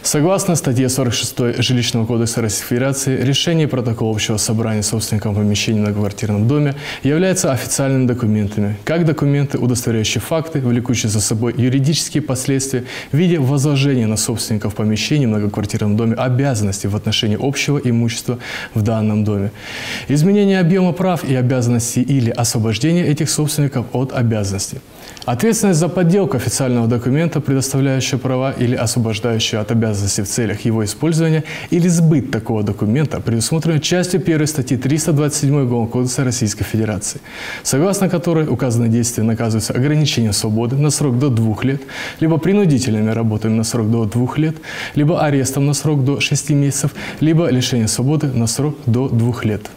Согласно статье 46 Жилищного кодекса Российской Федерации, решение протокола общего собрания собственников помещений на многоквартирном доме являются официальными документами, как документы, удостоверяющие факты, влекущие за собой юридические последствия в виде возложения на собственников помещений в многоквартирном доме обязанностей в отношении общего имущества в данном доме, изменение объема прав и обязанностей или освобождение этих собственников от обязанностей. Ответственность за подделку официального документа, предоставляющего права или освобождающего от обязанностей в целях его использования, или сбыт такого документа предусмотрена частью 1 статьи 327 Уголовного кодекса Российской Федерации, согласно которой указанные действия наказываются ограничением свободы на срок до 2 лет, либо принудительными работами на срок до 2 лет, либо арестом на срок до 6 месяцев, либо лишением свободы на срок до 2 лет.